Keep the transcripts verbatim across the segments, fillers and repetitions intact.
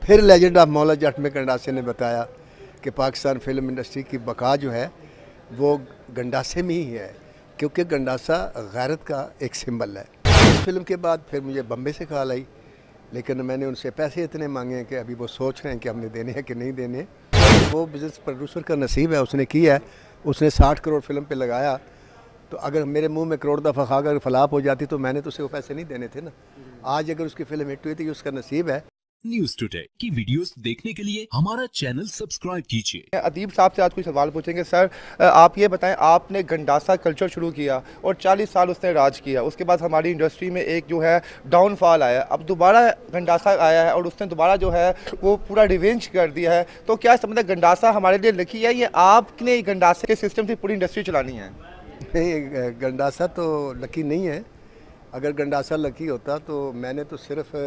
फिर legend of Maula Jatt में गंडासे ने बताया कि पाकिस्तान फिल्म इंडस्ट्री की बका जो है वो गंडासे में ही है, क्योंकि गंडासा गैरत का एक सिंबल है। इस फिल्म के बाद फिर मुझे बम्बे से कॉल आई, लेकिन मैंने उनसे पैसे इतने मांगे हैं कि अभी वो सोच रहे हैं कि हमने देने हैं कि नहीं देने। वो बिज़नेस प्रोड्यूसर का नसीब है, उसने किया है, उसने साठ करोड़ फिल्म पे लगाया। तो अगर मेरे मुंह में करोड़ दफ़ा खा अगर फलाप हो जाती तो मैंने तो उसे वो पैसे नहीं देने थे ना। आज अगर उसकी फिल्म हिट हुई थी, उसका नसीब है। न्यूज टुडे की वीडियोस देखने के लिए हमारा चैनल सब्सक्राइब कीजिए। अदीब साहब से आज कोई सवाल पूछेंगे। सर, आप ये बताएं, आपने गंडासा कल्चर शुरू किया और चालीस साल उसने राज किया, उसके बाद हमारी इंडस्ट्री में एक जो है डाउनफॉल आया, अब दोबारा गंडासा आया है और उसने दोबारा जो है वो पूरा रिवेंज कर दिया है। तो क्या समझते हैं, गंडासा हमारे लिए लकी है या आपने गंडासे के सिस्टम से पूरी इंडस्ट्री चलानी है? नहीं, गंडासा तो लकी नहीं है। अगर गंडासा लकी होता तो मैंने तो सिर्फ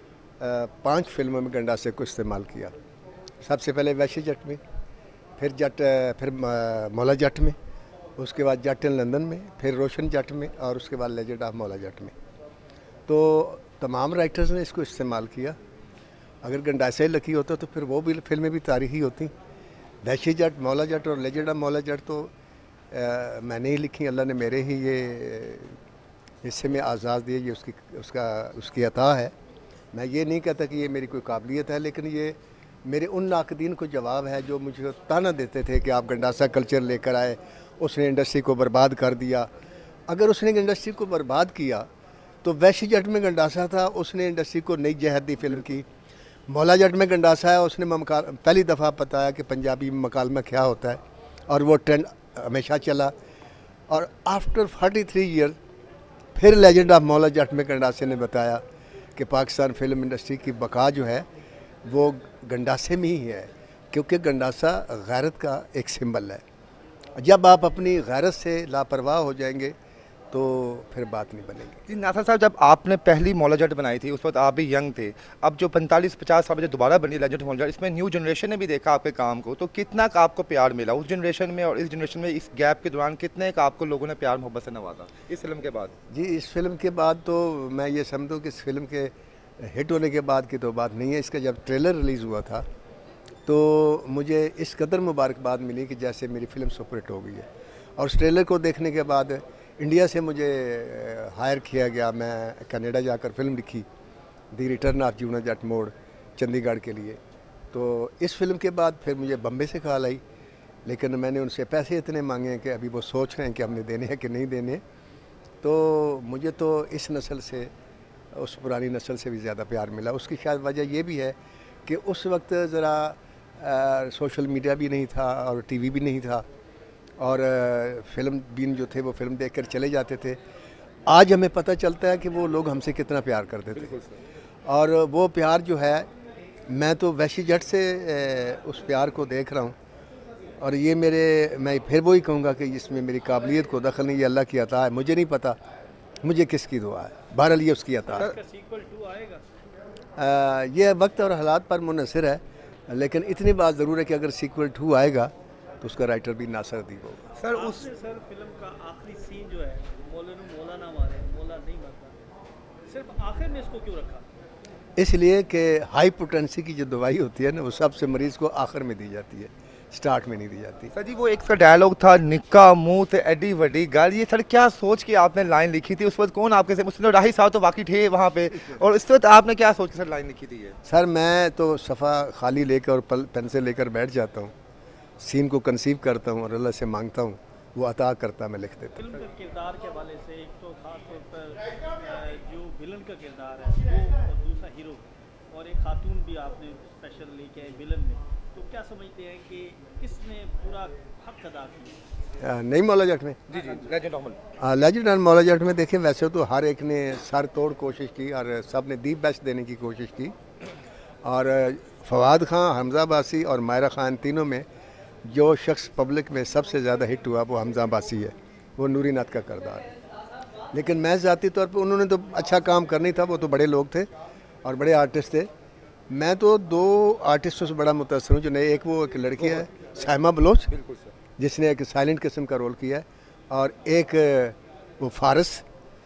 पांच फिल्मों में गंडासे को इस्तेमाल किया। सबसे पहले वैशी जट में, फिर जट फिर मौला जट में, उसके बाद जट इन लंदन में, फिर रोशन जट में और उसके बाद लेजेंड ऑफ मौला जट में। तो तमाम राइटर्स ने इसको इस्तेमाल किया। अगर गंडासा ही लकी होता तो फिर वो भी फिल्में भी तारीखी होती। वैशी जट, मौला जट और लेजेंड ऑफ मौला जट तो आ, मैंने ही लिखी, अल्लाह ने मेरे ही ये हिस्से में आज़ाद दिए, ये उसकी उसका उसकी अता है। मैं ये नहीं कहता कि ये मेरी कोई काबिलियत है, लेकिन ये मेरे उन नाकदीन को जवाब है जो मुझे ताना देते थे कि आप गंडासा कल्चर लेकर आए, उसने इंडस्ट्री को बर्बाद कर दिया। अगर उसने इंडस्ट्री को बर्बाद किया तो वैशी जट में गंडासा था, उसने इंडस्ट्री को नई जहत दी फिल्म की। मौला जट में गंडासा है, उसने पहली दफ़ा बताया कि पंजाबी में मकालमा क्या होता है और वो ट्रेंड हमेशा चला। और आफ्टर फोर्टी थ्री ईयर फिर लेजेंड ऑफ मौला जट में गंडासे ने बताया कि पाकिस्तान फिल्म इंडस्ट्री की बका जो है वो गंडासे में ही है, क्योंकि गंडासा गैरत का एक सिंबल है। जब आप अपनी गैरत से लापरवाह हो जाएंगे तो फिर बात नहीं बनेगी। जी नासिर साहब, जब आपने पहली मौला जट बनाई थी उस वक्त आप भी यंग थे। अब जो पैंतालीस पचास साल जो दोबारा बनी लेजेंड मौला जट, इसमें न्यू जनरेशन ने भी देखा आपके काम को, तो कितना का आपको प्यार मिला उस जनरेशन में और इस जनरेशन में? इस गैप के दौरान कितने का आपको लोगों ने प्यार मोहब्बत से नवाजा इस फिल्म के बाद? जी, इस फिल्म के बाद तो मैं ये समझूँ कि इस फिल्म के हिट होने के बाद की तो बात नहीं है। इसका जब ट्रेलर रिलीज़ हुआ था तो मुझे इस कदर मुबारकबाद मिली कि जैसे मेरी फिल्म सुपरहिट हो गई है। और उस ट्रेलर को देखने के बाद इंडिया से मुझे हायर किया गया। मैं कनाडा जाकर फिल्म लिखी, दी रिटर्न ऑफ जूना जट मोड़, चंडीगढ़ के लिए। तो इस फिल्म के बाद फिर मुझे बम्बे से कॉल आई, लेकिन मैंने उनसे पैसे इतने मांगे हैं कि अभी वो सोच रहे हैं कि हमने देने हैं कि नहीं देने। तो मुझे तो इस नस्ल से, उस पुरानी नस्ल से भी ज़्यादा प्यार मिला। उसकी शायद वजह ये भी है कि उस वक्त ज़रा सोशल मीडिया भी नहीं था और टीवी भी नहीं था, और फिल्म बीन जो थे वो फिल्म देखकर चले जाते थे। आज हमें पता चलता है कि वो लोग हमसे कितना प्यार करते थे, और वो प्यार जो है मैं तो वैशी जट से उस प्यार को देख रहा हूँ। और ये मेरे, मैं फिर वही कहूँगा कि इसमें मेरी काबिलियत को दखल नहीं, ये अल्लाह की अता है। मुझे नहीं पता मुझे किसकी दुआ है, बहरहाल ये उसकी अता है। ये वक्त और हालात पर मुनहसर है, लेकिन इतनी बात ज़रूर है कि अगर सीक्वल टू आएगा तो उसका राइटर भी नासिर अदीब होगा। सर उस सर फिल्म का आखिरी सीन जो है, मौला ने मौला ना मारे, मौला नहीं मारता, सिर्फ आखिर में इसको क्यों रखा? इसलिए कि हाई पोटेंसी की जो दवाई होती है ना, वो सबसे मरीज़ को आखिर में दी जाती है, स्टार्ट में नहीं दी जाती। सर जी, वो एक सा डायलॉग था, निक्का मुंह ते एडी वड्डी गल, ये सर क्या सोच के आपने लाइन लिखी थी? उस वक्त कौन आपके से, मुझसे राही साहब तो वाकई थे वहाँ पे, और इस वक्त आपने क्या सोच के सर लाइन लिखी थी ये? सर मैं तो सफ़ा खाली लेकर और पेंसिल लेकर बैठ जाता हूँ, सीन को कंसीव करता हूँ और अल्लाह से मांगता हूँ, वो अता करता, मैं लिख देता हूँ। फिल्म के किरदार के हवाले से एक तो खास तौर पर जो विलन का किरदार है वो, और दूसरा हीरो, और एक खातून भी आपने स्पेशल लेके आए विलन में, तो क्या समझते हैं कि किसने पूरा हक अदा किया? नहीं मौला जट में, जी जी लेजेंड ऑफ हाँ लेजेंड ऑफ मौला जट में देखिए, वैसे तो हर एक ने सर तोड़ कोशिश की और सब ने दी बेस्ट देने की कोशिश की। और फवाद खान, हमजा अब्बासी और मायरा खान, तीनों में जो शख्स पब्लिक में सबसे ज़्यादा हिट हुआ वो हमजा अब्बासी है, वो नूरी नाथ का किरदार है। लेकिन मैं ज़ाती तौर पर, उन्होंने तो अच्छा काम करना ही था, वो तो बड़े लोग थे और बड़े आर्टिस्ट थे। मैं तो दो आर्टिस्टों से बड़ा मुतासर हूँ, जो नए, एक वो एक लड़की है साइमा बलोच, जिसने एक साइलेंट किस्म का रोल किया है, और एक वो फारिस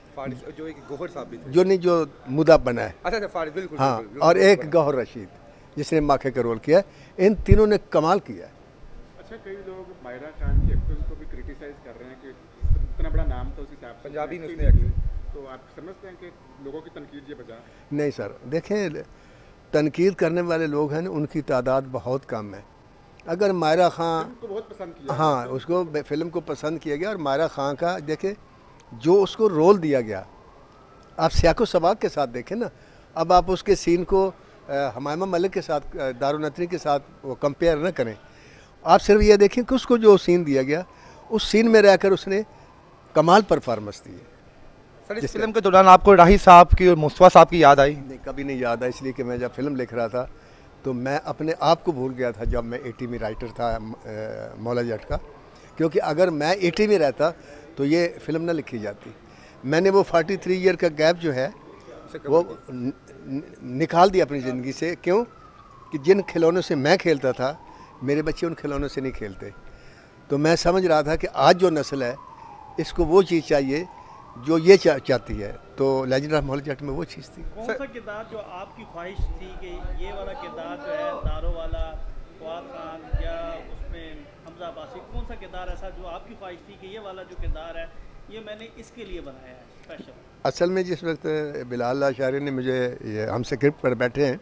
जो एक गौहर साहब भी थे, जो नहीं जो मुदा बना है, अच्छा अच्छा फारिस, बिल्कुल हाँ, बिल्कुल, और एक गौहर रशीद, जिसने माखे का रोल किया है। इन तीनों ने कमाल किया है। अच्छा, कई लोग मायरा खान की एक्टिंग को भी क्रिटिसाइज कर रहे हैं कि इतना बड़ा नाम था उस हिसाब से पंजाबी में एक्टिंग उसने नहीं की। तो आप समझते हैं कि लोगों की तनकीद ये बजा? नहीं सर, देखें, तनकीद करने वाले लोग हैं ना, उनकी तादाद बहुत कम है। अगर मायरा खान को बहुत पसंद किया, हाँ, उसको फिल्म को पसंद किया गया, और मायरा खान का देखें जो उसको रोल दिया गया, आप सियाको सबाक के साथ देखें ना। अब आप उसके सीन को हमायमा मलिक के साथ, दारुन नथनी के साथ वो कंपेयर न करें। आप सिर्फ ये देखें कि उसको जो सीन दिया गया, उस सीन में रहकर उसने कमाल परफॉर्मेंस दी है। सर, इस फिल्म के दौरान आपको राही साहब की और मुस्तफा साहब की याद आई? नहीं, कभी नहीं याद आई, इसलिए कि मैं जब फिल्म लिख रहा था तो मैं अपने आप को भूल गया था जब मैं एटी में राइटर था मौला जट का, क्योंकि अगर मैं एटी में रहता तो ये फिल्म ना लिखी जाती। मैंने वो फोर्टी थ्री ईयर का गैप जो है वो न, न, निकाल दिया अपनी ज़िंदगी से। क्यों कि जिन खिलौनों से मैं खेलता था, मेरे बच्चे उन खिलौनों से नहीं खेलते। तो मैं समझ रहा था कि आज जो नस्ल है इसको वो चीज़ चाहिए जो ये चा, चाहती है। तो लेजेंड ऑफ मौला जट में वो चीज़ थी। कौन सा किरदार जो आपकी ख्वाहिश थी कि ये वाला किरदार जो है दारो वाला फवाद खान या उसमें हमजा अब्बासी, कौन सा किरदार ऐसा जो आपकी ख्वाहिश थी कि ये वाला जो किरदार है ये मैंने इसके लिए बनाया है स्पेशल? असल में जिस वक्त बिलाल आशारी ने मुझे ये हम स्क्रिप्ट पर बैठे हैं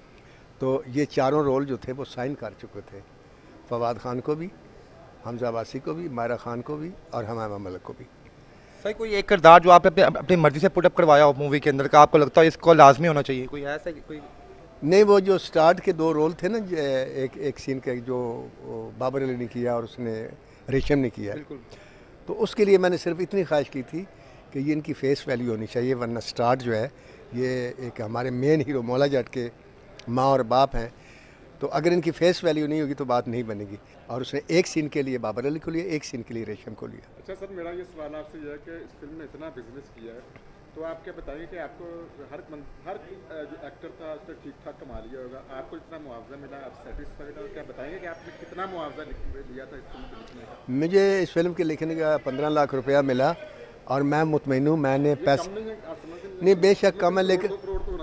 तो ये चारों रोल जो थे वो साइन कर चुके थे, फवाद खान को भी, हमजा अब्बासी को भी, मायरा खान को भी और हमायमा मलिक को भी। सर, कोई एक किरदार जो आपने अपने अपनी मर्जी से पुटअप करवाया हो मूवी के अंदर का, आपको लगता है इसको लाजमी होना चाहिए, कोई ऐसा कोई? नहीं, वो जो स्टार्ट के दो रोल थे ना, एक एक सीन के जो बाबर अली ने किया और उसने रेशम ने किया, तो उसके लिए मैंने सिर्फ इतनी ख्वाहिश की थी कि ये इनकी फेस वैल्यू होनी चाहिए, वरना स्टार्ट जो है ये एक हमारे मेन हीरो मौला जट के माँ और बाप हैं, तो अगर इनकी फेस वैल्यू नहीं होगी तो बात नहीं बनेगी। और उसने एक सीन के लिए बाबर अली को लिया, एक सीन के लिए रेशम को लिया। अच्छा सर, मेरा ये सवाल आपसे यह है कि इस फिल्म ने इतना बिजनेस किया है, तो आप क्या बताएंगे कि आपको हर हर जो एक्टर था उसने ठीक ठाक कमा लिया होगा, आपको इतना मुआवजा मिला, आप सेटिस्फाइड हो? क्या बताएंगे कि आपने कितना मुआवजा लिया था इस फिल्म को लिखने का? मुझे इस फिल्म के लिखने का पंद्रह लाख रुपया मिला और मैं मुतमईन हूँ। मैंने पैसे नहीं, बेशक कम है, लेकिन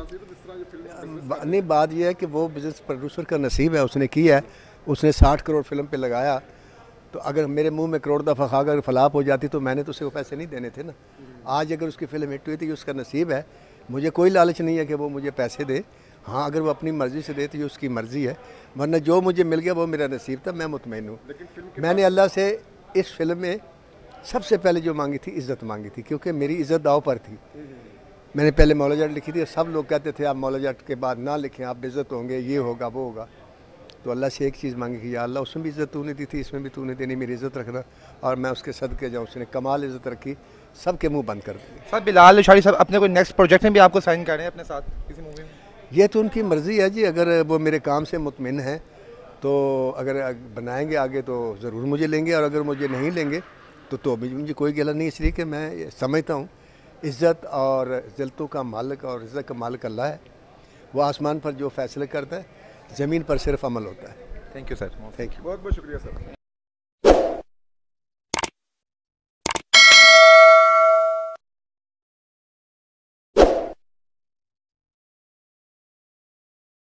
नहीं, बात यह है कि वो बिजनेस प्रोड्यूसर का नसीब है, उसने किया है, उसने साठ करोड़ फिल्म पे लगाया। तो अगर मेरे मुंह में करोड़ दफ़ा खा कर फलाप हो जाती तो मैंने तो उसे वो पैसे नहीं देने थे ना। आज अगर उसकी फ़िल्म हिट हुई थी, उसका नसीब है, मुझे कोई लालच नहीं है कि वो मुझे पैसे दे। हाँ, अगर वो अपनी मर्ज़ी से दे तो ये उसकी मर्ज़ी है, वरना जो मुझे मिल गया वो मेरा नसीब था, मैं मुतमईन हूँ। मैंने अल्लाह से इस फिल्म में सबसे पहले जो मांगी थी, इज़्ज़त मांगी थी, क्योंकि मेरी इज़्ज़त दाव पर थी। मैंने पहले मौला जट लिखी थी और सब लोग कहते थे आप मौला जट के बाद ना लिखें, आप बेइज्जत होंगे, ये होगा वो होगा। तो अल्लाह से एक चीज़ मांगी कि या अल्लाह, उसमें भी इज़्ज़त तूने दी थी, इसमें भी तूने देनी, मेरी इज़्ज़त रखना। और मैं उसके सदके जाऊँ, उसने कमाल इज़्ज़त रखी, सबके मुंह बंद कर दिए। सर, बिलाल आशारी साहब अपने कोई नेक्स्ट प्रोजेक्ट में भी आपको साइन कर रहे हैं अपने साथ किसी मूवी में? ये तो उनकी मर्ज़ी है जी, अगर वो मेरे काम से मुतमिन है तो अगर बनाएंगे आगे तो ज़रूर मुझे लेंगे, और अगर मुझे नहीं लेंगे तो तो भी मुझे कोई गिला नहीं, इसलिए कि मैं समझता हूँ इज़्ज़त और ज़िल्तों का मालिक और इज़्ज़त का मालिक अल्लाह है। वो आसमान पर जो फैसले करता है, ज़मीन पर सिर्फ अमल होता है। Thank you sir. Thank you. बहुत बहुत शुक्रिया सर।